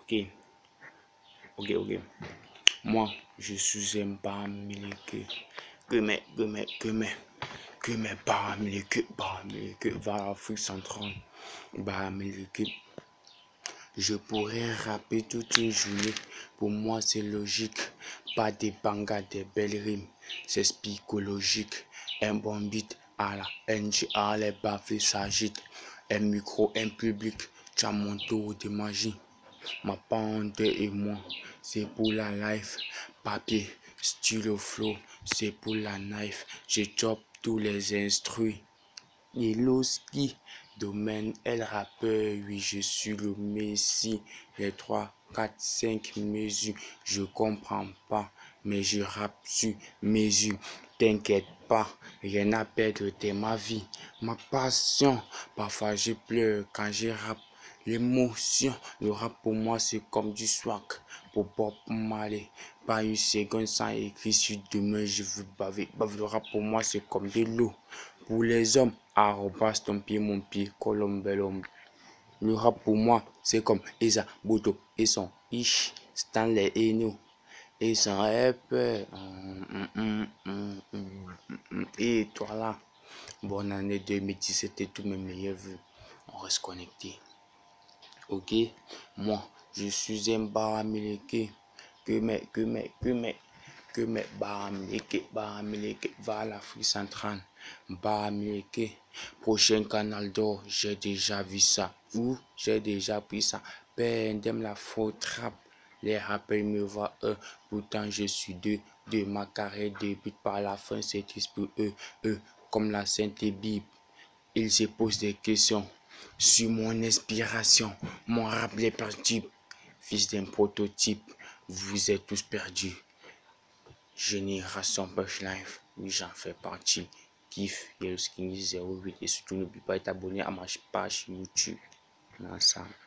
Ok, ok. Moi, je suis un paramilitaire. Que mes paramilitaires va à l'Afrique centrale. Paramilitaire. Je pourrais rapper toute une journée. Pour moi, c'est logique. Pas des bangas, des belles rimes. C'est psychologique. Un bon beat à la NGA, les baffes s'agitent. Un micro, un public. Tu as mon tour de magie. Ma pente et moi, c'est pour la life. Papier, stylo, flow, c'est pour la knife. Je chope tous les instruits. Niloski, domaine, elle rappeur, oui, je suis le messie. Les 3, 4, 5 mesures, je comprends pas, mais je rappe sur mesure. T'inquiète pas, rien à perdre, t'es ma vie, ma passion. Parfois je pleure quand je rappe. L'émotion, le rap pour moi c'est comme du swag. Pour Bob Marley, pas une seconde sans écrit sur demain je veux baver. Le rap pour moi c'est comme de l'eau. Pour les hommes, arrobas ton pied, mon pied, colombelum. Le rap pour moi c'est comme Isa, Boto et son ish, Stanley et nous. Et son rappeur. Et toi là, bonne année 2017 et tous mes meilleurs vœux. On reste connecté. Ok, moi je suis un paramilitaire. Que mes paramilitaires va à l'Afrique centrale. Paramilitaire, prochain canal d'or, j'ai déjà vu ça. Ou j'ai déjà pris ça. Pendant la faute rap. Les rappels me voient pourtant je suis deux. De ma carrière débute par la fin, c'est pour eux, comme la Sainte Bible. Ils se posent des questions sur mon inspiration. Mon rap les parti, fils d'un prototype, vous êtes tous perdus. Génération Push Life, oui j'en fais partie. Kiff, Yellow Skinny 08 et surtout n'oublie pas de t'abonner à ma page YouTube. Ensemble.